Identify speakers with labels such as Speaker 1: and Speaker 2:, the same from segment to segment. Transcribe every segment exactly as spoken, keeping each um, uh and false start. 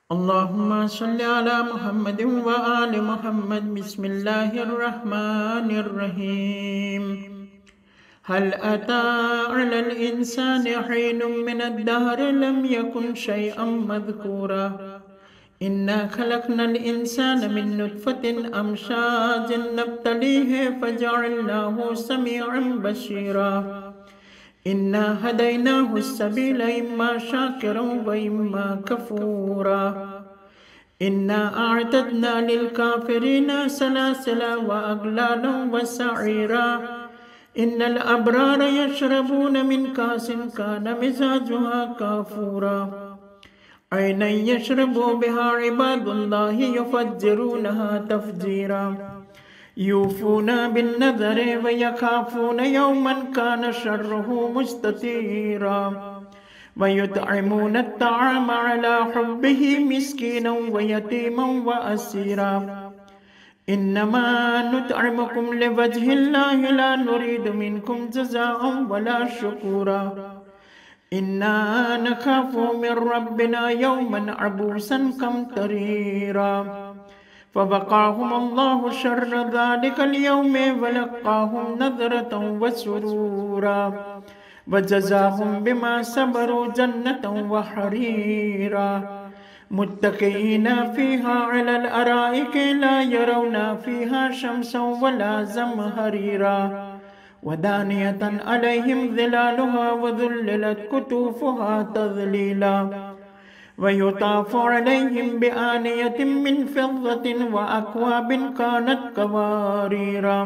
Speaker 1: اللهم صل على محمد وآل محمد. بسم الله الرحمن الرحيم. هل أتى على الإنسان حين من الدهر لم يكن شيئا مذكورا. إنا خلقنا الإنسان من نطفة أمشاج نبتليه فجعلناه سميعا بشيرا. إنا هديناه السبيل إما شاكرا وإما كفورا. إنا أعتدنا للكافرين سلاسلا وأغلالا وسعيرا. إن الأبرار يشربون من كأس كان مزاجها كافورا. عينا يشرب بها عباد الله يفجرونها تفجيرا. يوفون بالنذر ويخافون يوما كان شره مستطيرا. ويطعمون الطعام على حبه مسكينا ويتيما وأسيرا. إنما نطعمكم لوجه الله لا نريد منكم جزاء ولا شكورا. إنا نخاف من ربنا يوما عبوسا قمطريرا. فوقاهم الله شر ذلك اليوم ولقاهم نظرة وسرورا. وجزاهم بما صبروا جنة وحريرا. متكئين فيها على الأرائك لا يرون فيها شمسا ولا زمهريرا. ودانية عليهم ظلالها وذللت كتوفها تذليلا. ويطاف عليهم بآنية من فضة وأكواب كانت قواريرا.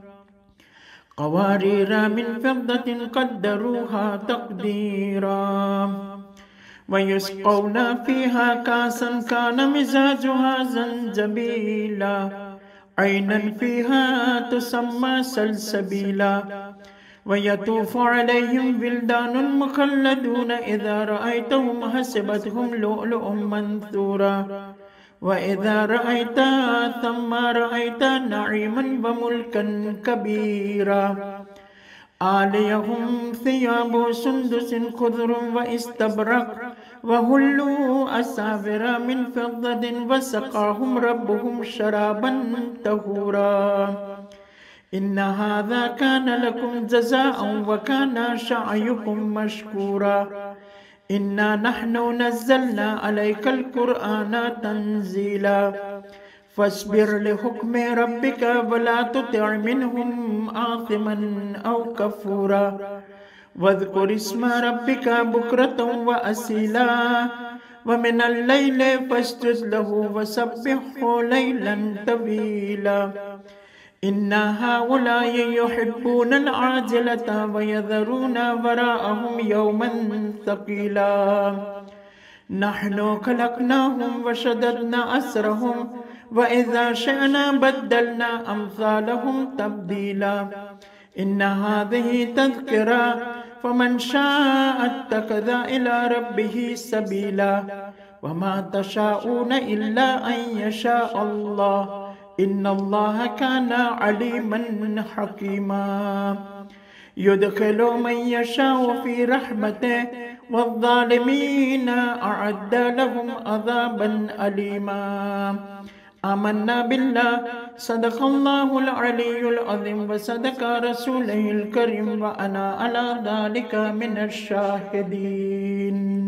Speaker 1: قوارير من فضة قدروها تقديرا. ويسقون فيها كاسا كان مزاجها زنجبيلا. عينا فيها تسمى سلسبيلا. ويطوف عليهم ولدان مخلدون إذا رأيتهم حسبتهم لؤلؤا منثورا. وإذا رأيت ثم رأيت نعيما وملكا كبيرا. عاليهم ثياب سندس خضر واستبرق وهلوا أساور من فضة وسقاهم ربهم شرابا طهورا. إن هذا كان لكم جزاء وكان سعيكم مشكورا. إنا نحن نزلنا عليك القرآن تنزيلا. فاصبر لحكم ربك ولا تطع منهم آثما أو كفورا. واذكر اسم ربك بكرة وأصيلا. ومن الليل فاسجد له وسبحه ليلا طويلا. إن هؤلاء يحبون العاجلة ويذرون وراءهم يوما ثقيلا. نحن خلقناهم وشددنا أسرهم وإذا شئنا بدلنا أمثالهم تبديلا. إن هذه تذكرة فمن شاء اتخذ إلى ربه سبيلا. وما تشاءون إلا أن يشاء الله. إن الله كان عليما حكيما. يدخل من يشاء في رحمته والظالمين أعد لهم عذابا أليما. آمنا بالله صدق الله العلي العظيم وصدق رسوله الكريم وأنا على ذلك من الشاهدين.